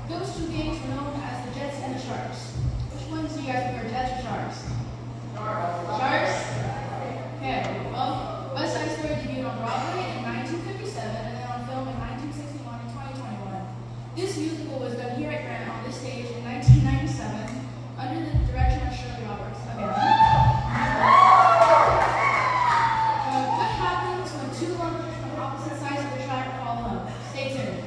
Those two games were known as the Jets and the Sharks. Which ones do you guys prefer, Jets or Sharks? Sharks? Okay, well, West Side Story debuted on Broadway in 1957 and then on film in 1961 and 2021. This musical was done here at Grant on this stage in 1997 under the direction of Shirley Roberts. What happens when two lovers from opposite sides of the track fall in love? Stay tuned.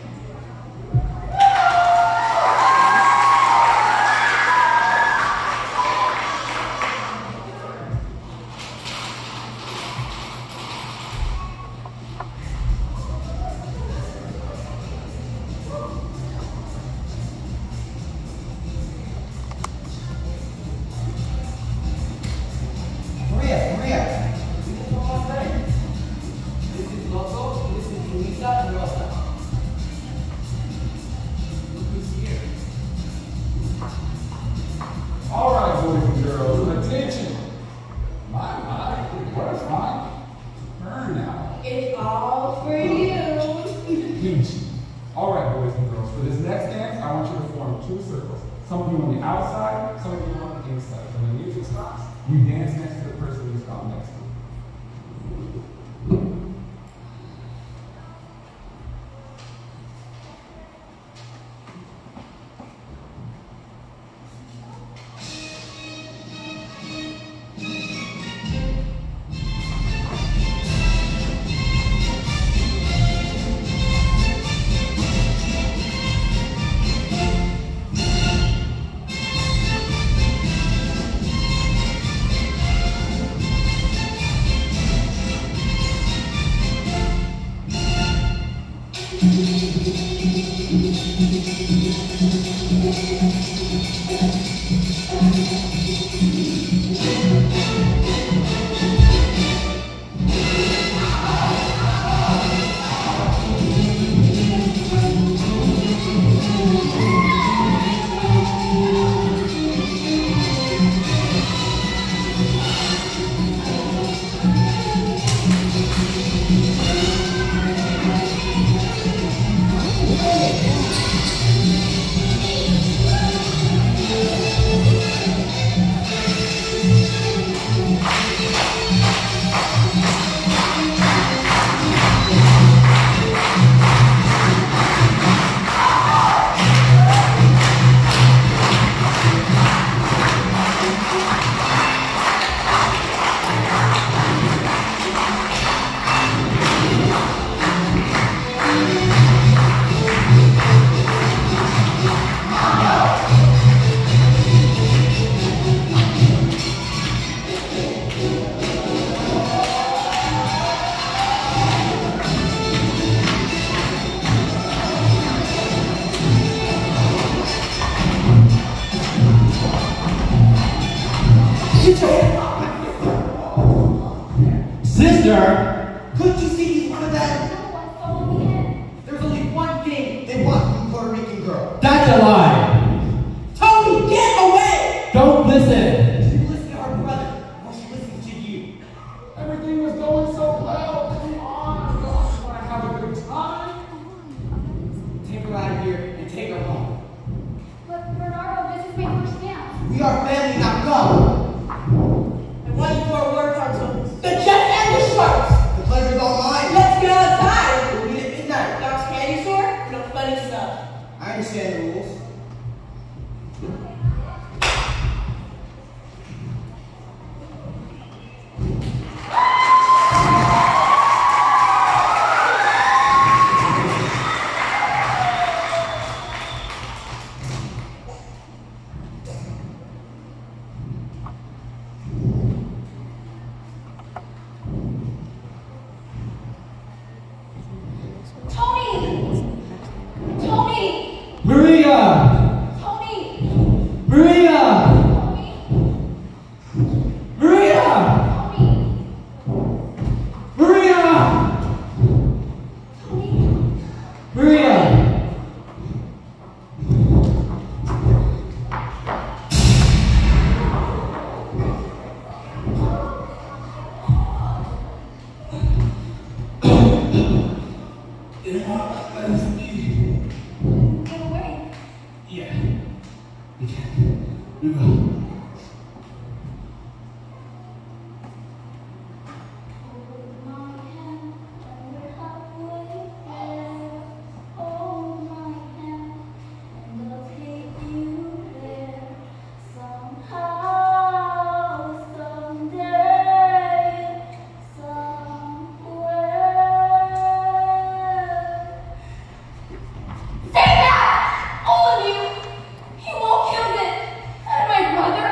All right, boys and girls, attention. My, where's my burnout? It's all for you. Peachy. All right, boys and girls, for this next dance, I want you to form two circles. Some of you on the outside, some of you on the inside. When the music stops, you dance next to the person you stop next to. Sister, couldn't you see he's one of that? No one followed me in. There's only one thing they want from a Puerto Rican girl. That's a lie. Tony, get away! Don't listen. She listened to her brother while she listened to you. Everything was going so well. Come on, I want to have a good time. Take her out of here and take her home. But Bernardo, this is my first dance. We are family, now go. And one more word comes from The Jets and the Sharks. The pleasure's all mine. let's go outside. We'll meet at midnight. Doc's candy store, no funny stuff. I understand the rules. Tony! Tony! Maria! Tony! Maria! Tony! Maria! Tony! Maria! Tony! Maria! Get away! Yeah. We can. We will. All of you! He won't kill me! And my brother!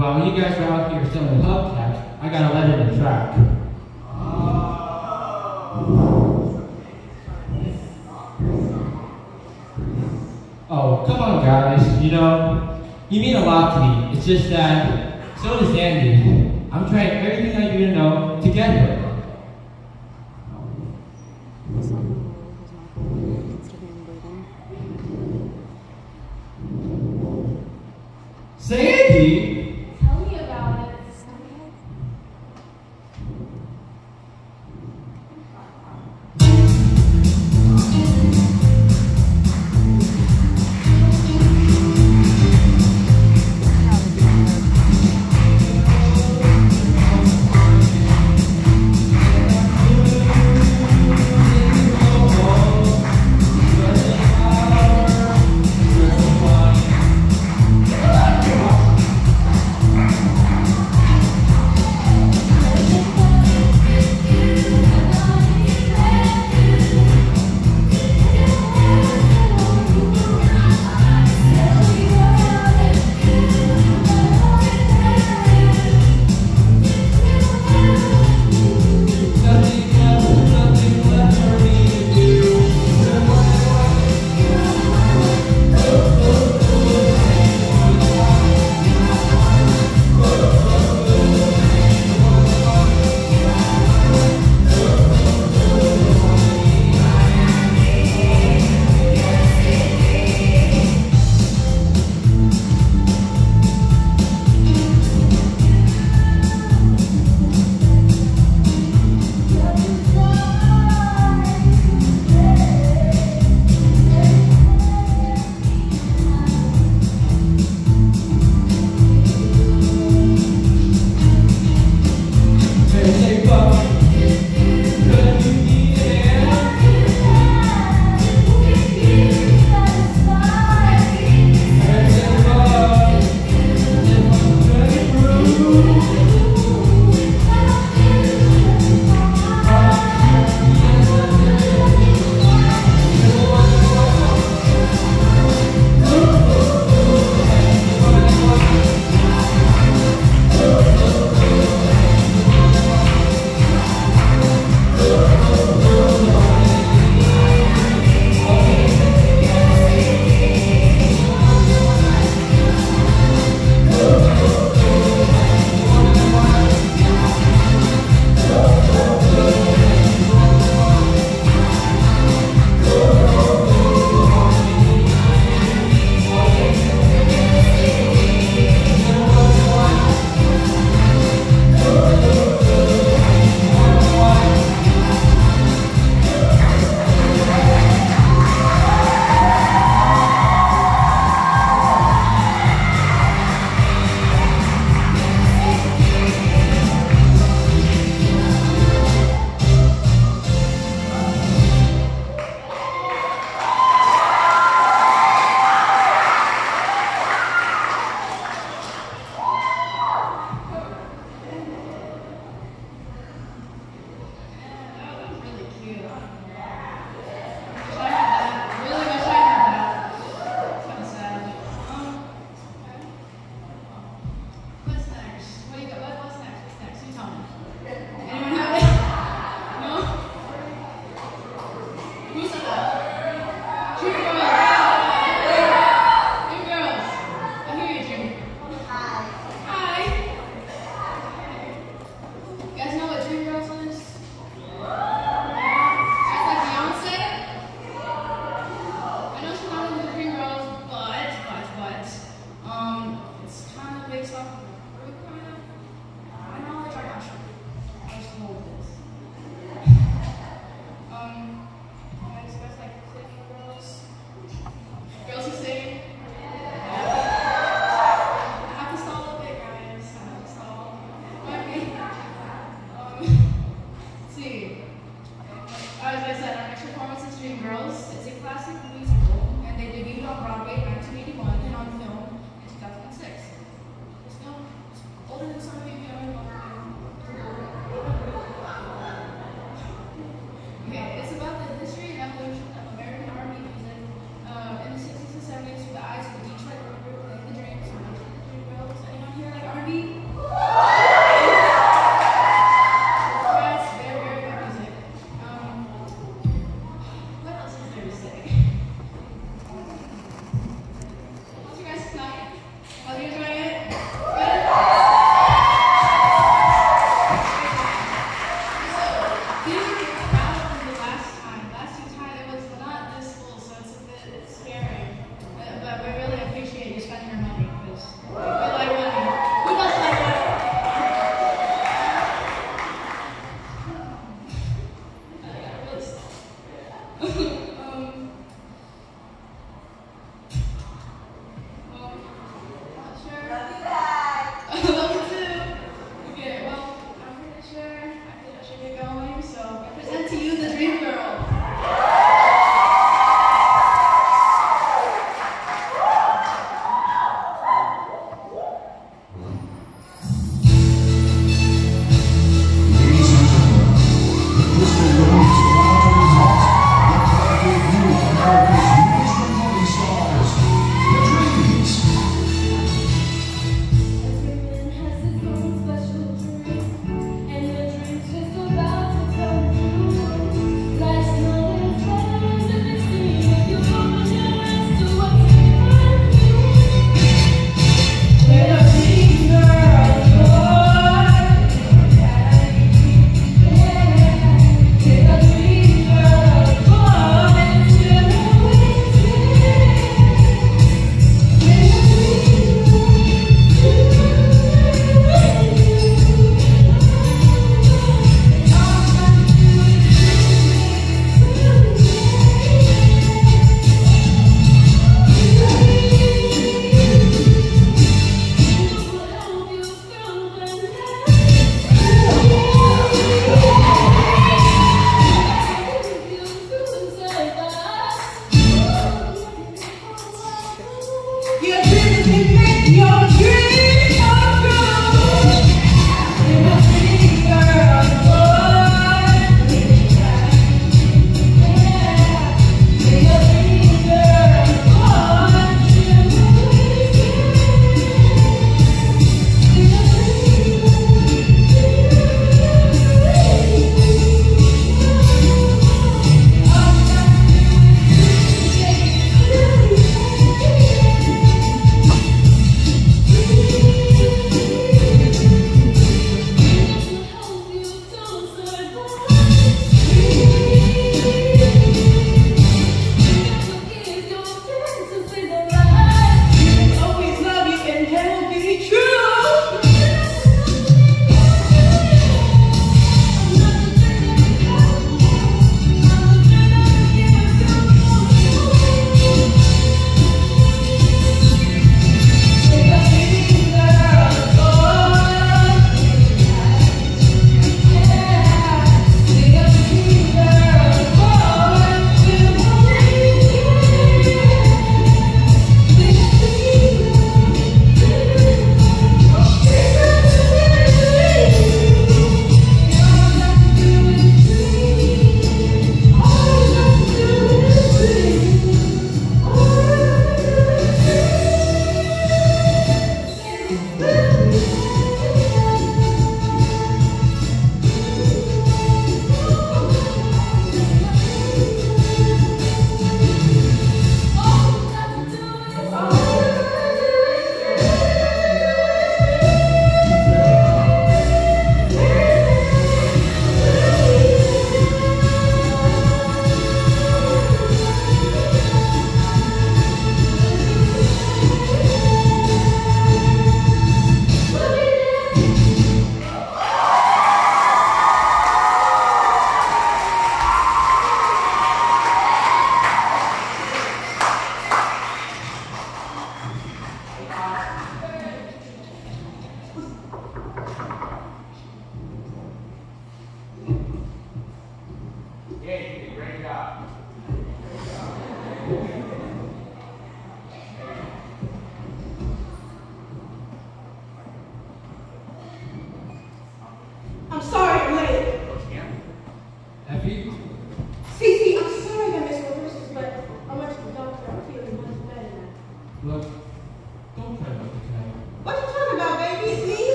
While you guys are out here selling hubcaps, I gotta let it in track. Oh, come on guys, you know, you mean a lot to me. It's just that, so does Andy. I'm trying everything I do to know to get her. Sandy? Tell me about it.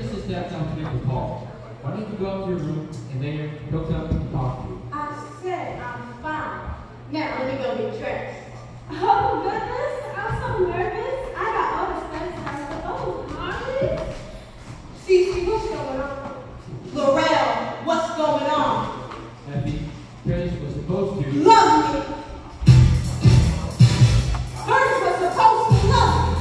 just stepped down to get the call. Why don't you go up to your room and there he'll come and talk to you. I said I'm fine. Now, let me go get dressed. Oh goodness, I'm so nervous. I got all the stuff started. Oh, Marley. Cece, what's going on? Laurel, what's going on? Effie, Chris was supposed to. Love me. First was supposed to love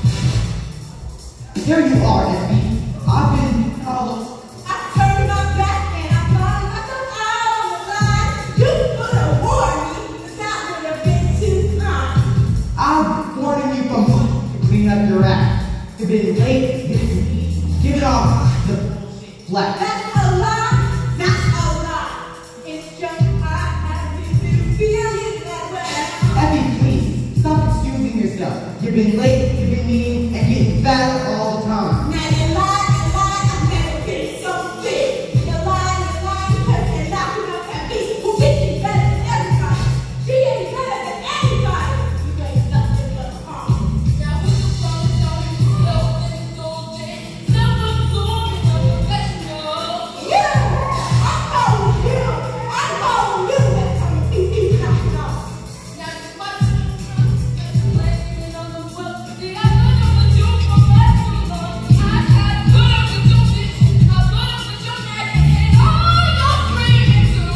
me. There you are, Effie. I've been all I turned my back and I found myself out on the line. You could have warned me, but that would have been too kind. I'm warning you from to clean up your act. You've been late, give it off the flat. That's a lie. That's a lie. It's just I have been feeling that way. Effie, please, stop excusing yourself. You've been late, you've been mean, and getting fatter all the time. Now you lie, I've never been so big. You lie, because you're not enough at me. Well, she's better than everybody. She ain't better than anybody. You ain't nothing but harm. Now, who's the promise on you? Slow and indulgent. Self-absorbed and unprofessional. Yeah, I'm calling you. I'm calling you. That's how you keep me knocking off. Now, you must be blaming on the wealthy. I put up with you for far too long. I had put up with your bitch. I put up with your daddy and all your friends too.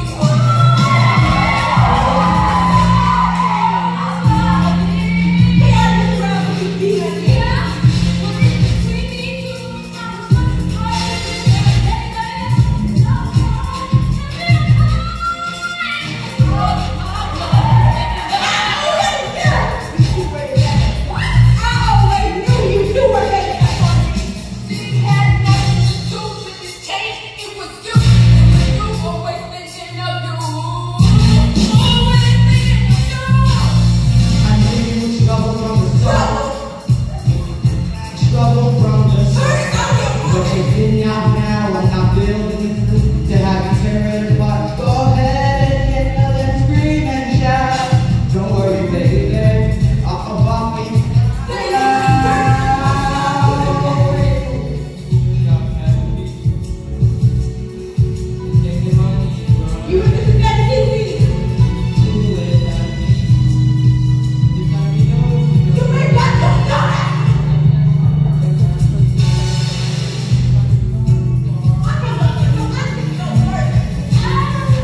Yeah, you're around me, be a Yeah, well, we need to. I was such a I knew you would struggle from the start. Struggle from the start. But you're getting out now, I'm not building this to have you tear it apart. Go ahead and get out and scream and shout. Don't worry, baby, I'll bump me. You were just better than me. You may not just know that. I can love you, no, I can no worse.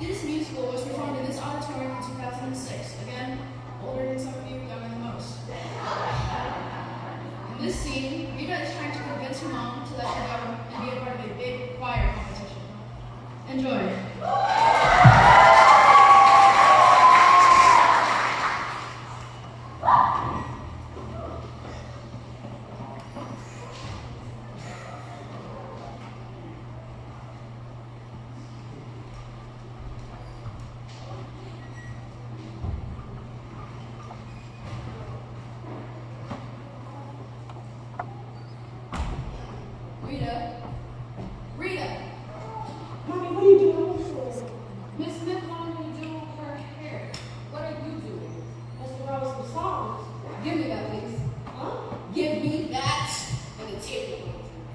This musical was performed in this auditorium in 2006. Again, older than some of you, younger than most. In this scene, Rita is trying to convince her mom to let her go and be a part of a big choir competition. Enjoy. Rita. Mommy, what are you doing? Miss Smith wanted me to do her hair. What are you doing? That's what I was for songs. Give me that, please. Huh? Give me that and the tape.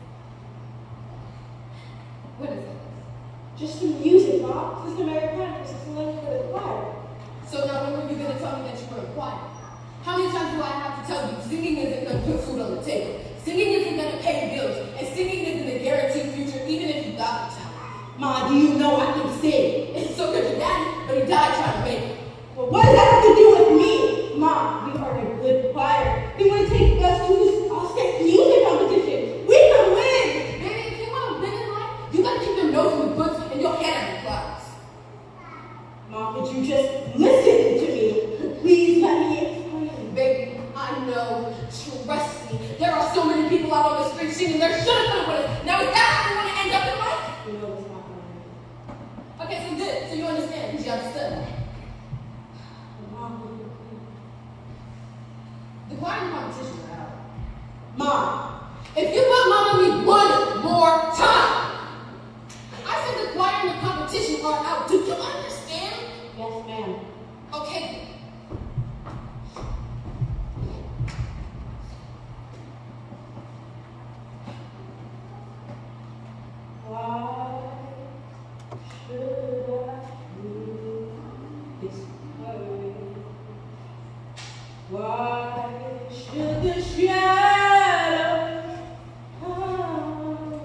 What is it? Just some music, Mom. Sister Mary Patrick is selected for the choir. So now when were you going to tell me that you were a choir? How many times do I have to tell you singing isn't going to put food on the table? Singing isn't going to pay bills. And singing isn't a guaranteed future even if you got the talent. Ma, do you know I can sing? And so could your daddy, but he died trying to make it. Well, what does that have to do with me? Ma, we are a good choir. We want to take us to this all-state music competition. We can win! Baby, if you want to win in life, you got to keep your nose in the books and your head out of the clouds. Ma, could you just listen to me? Please let me explain. Baby, I know. Trust me. There are so many people out on the street singing their shit up with us. Now is that how you want to end up in life? You know it's not going to Okay, so good. So you understand. You understood. Mom, The choir competition are out. Ma, If you will mama me one more time, I said the choir and the competition are out. Do you understand? yes, ma'am. Okay. Why should I do this way? Why should the shadows come?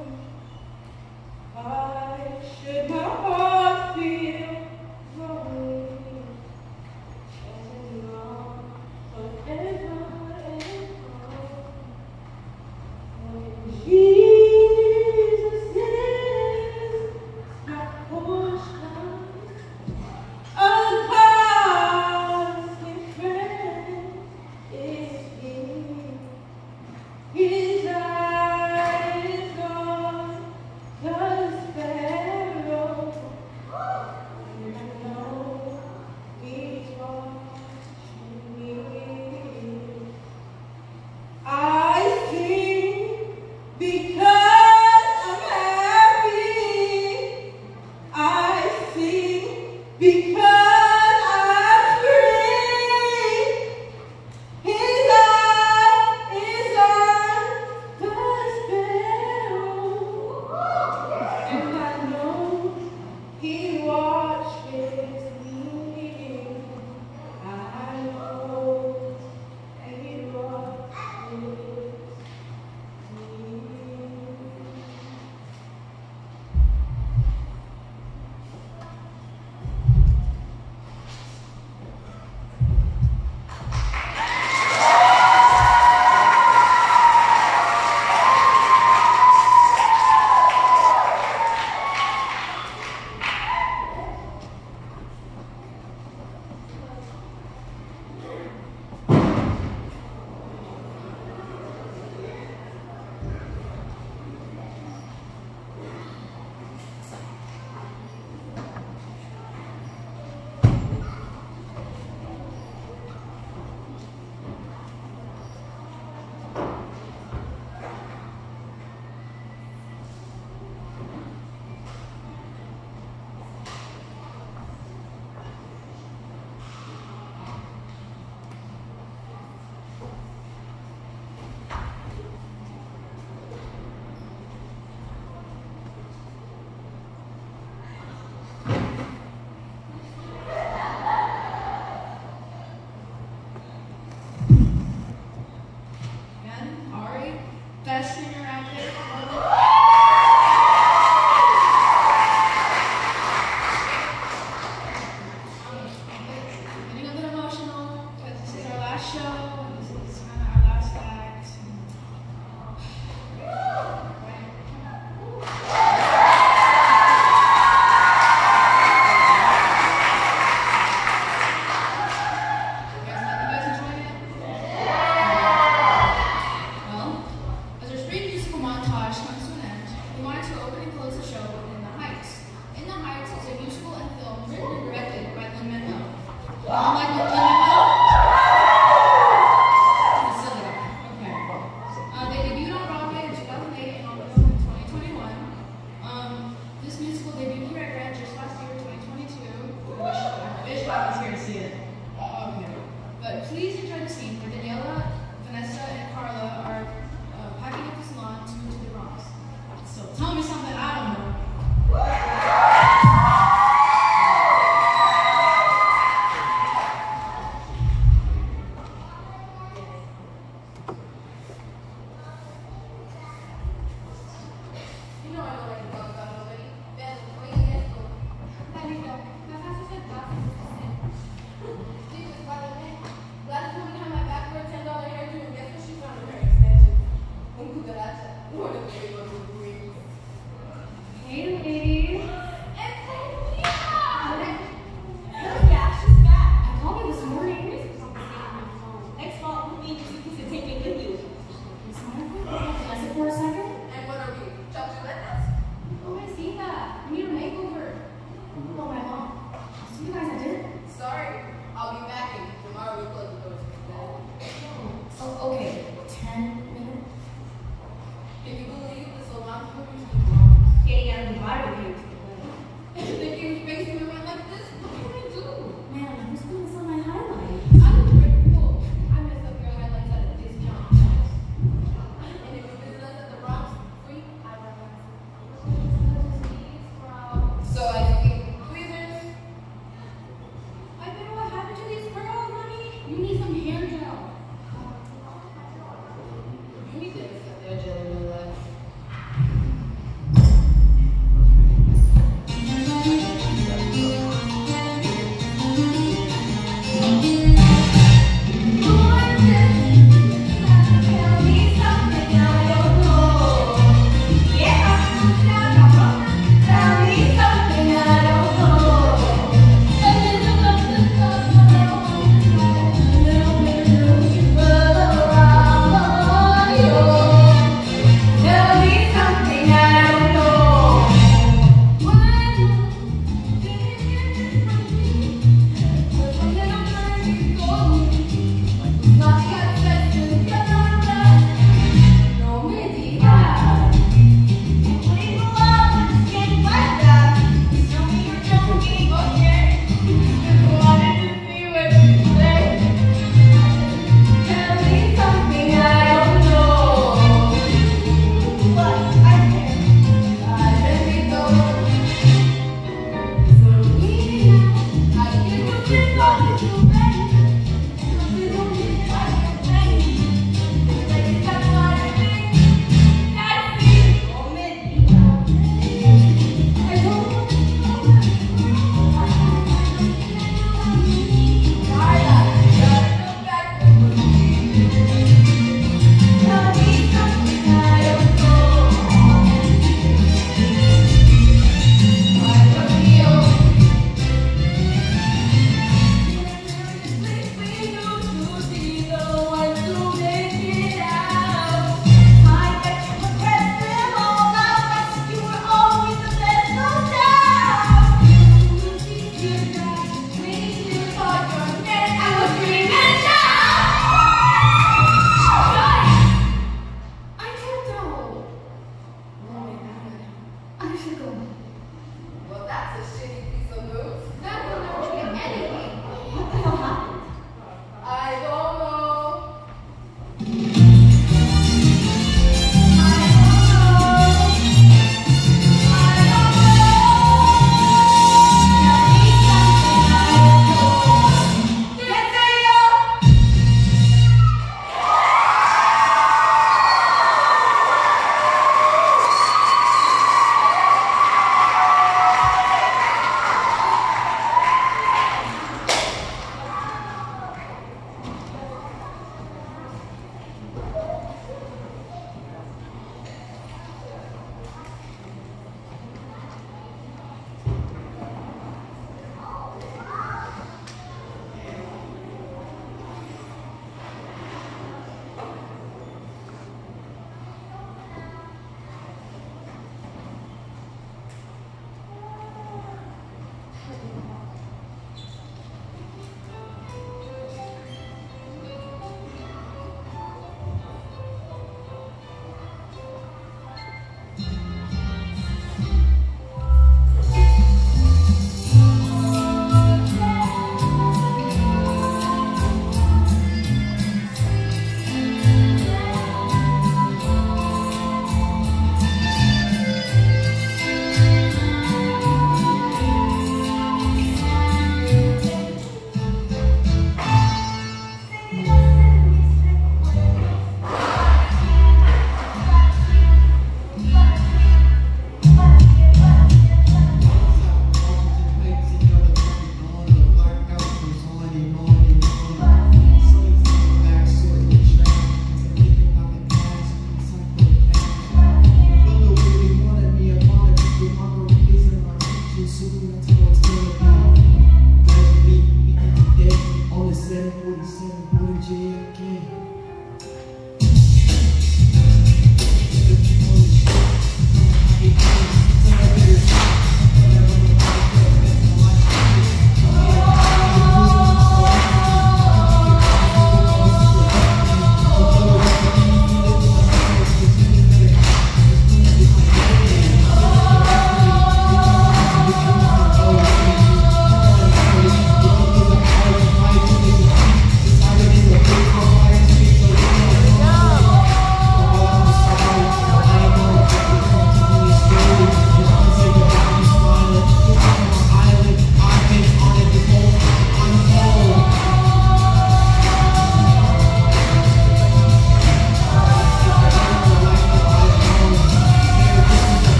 Why should my heart feel lonely and long forever and when Jesus is my portion, a constant friend is He. His eye is on the sparrow, and I know He's watching me. I sing because I'm happy. I sing because I'm free. His eye is on the sparrow, and I know He watches me. I know He watches me. debut here at Grand just last year, 2022. I wish I was here to see it. Okay. But please enjoy the scene where Daniela, Vanessa, and Carla are packing up the salon to move to the Bronx. So tell me something I don't know. Last time we had my back for $10.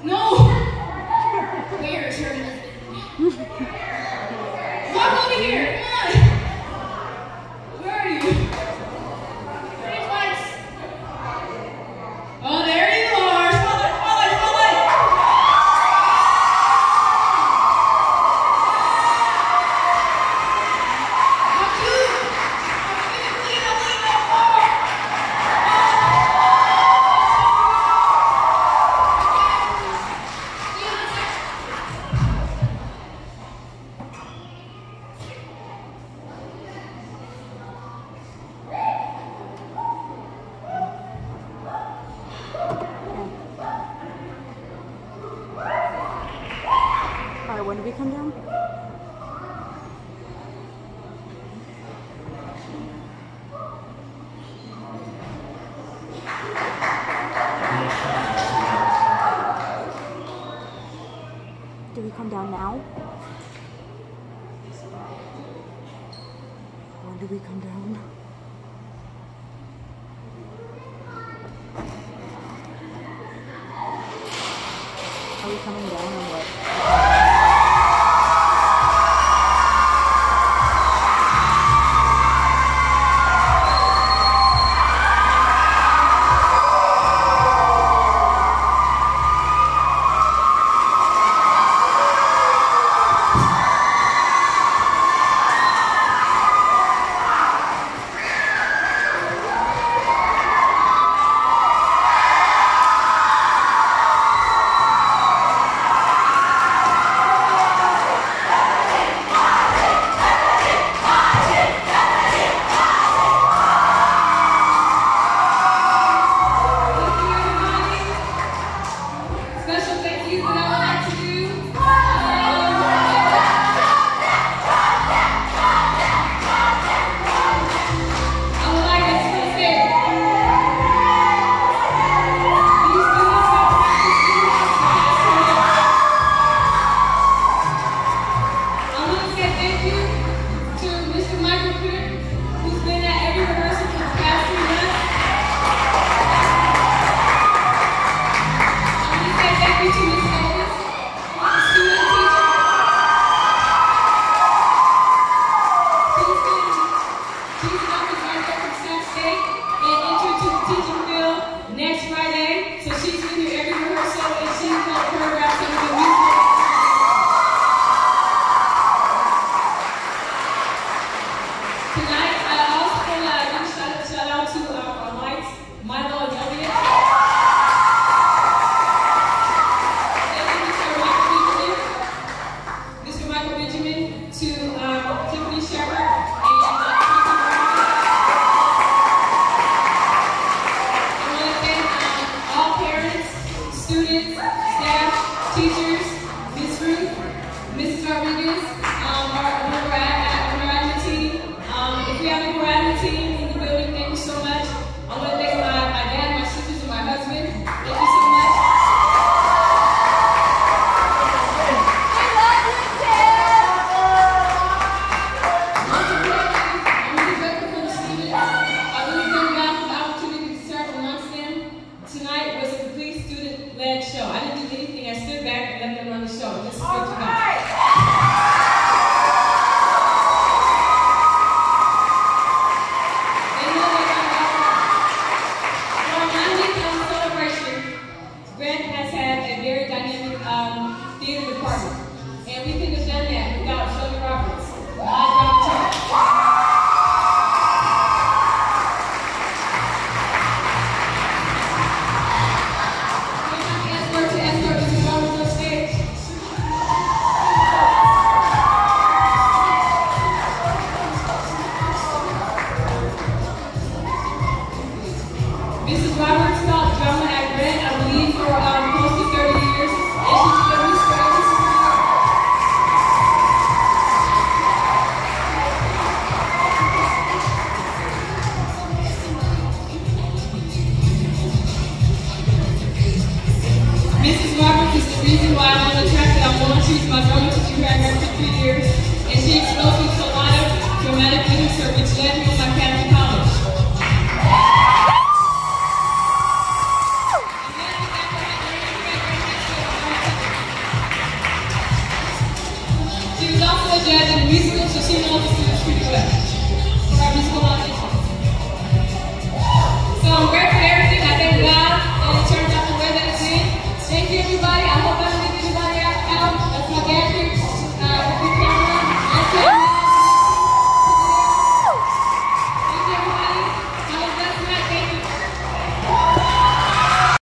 No! Where's her husband? Walk over here! Come on! Where are you? Pretty lights. Oh, there you are! Spotlight! Spotlight! Spotlight! How cute! Please don't leave that far! All right, when do we come down? Do we come down now? When do we come down? Are we coming down or what? Special thank you that I would like to do. I would like us to say, these students have practiced I want to say thank you to Mr. Michael Crick, who's been at every rehearsal for the past 3 months. Thank you to Ms. Davis, the student teacher. She's an upper graduate from Sac State and entered to the teaching field next Friday. So she's been here every rehearsal and she's helped choreograph some of the music. Tonight, I also want to give a shout out to our lights, Milo and Elliot. Mr. Michael Benjamin, to Tiffany Shepard, and I want to thank all parents, students, staff, teachers, Ms. Ruth, Mrs. Rodriguez, our graduate team. If we have a graduate team in the building, thank you so much. I want to thank my dad, my sisters, and my husband. Thank you so much. Tonight was a complete student-led show. I didn't do anything. I stood back and let them run the show. This is what you got. They know that for our 90th celebration, Grant has had a very dynamic theater department. And we couldn't have done that without Shelby Roberts, my dramaturg. Mrs. Roberts taught drama at Grant, I believe, for close to 30 years, and she's been a mistress. Mrs. Roberts is the reason why I'm on the track that I'm on. She's my drama teacher who I've had for 3 years, and she exposed me to a lot of dramatic literature, which led me on my path to college. I'm glad to be back at Grant High School. finishing off the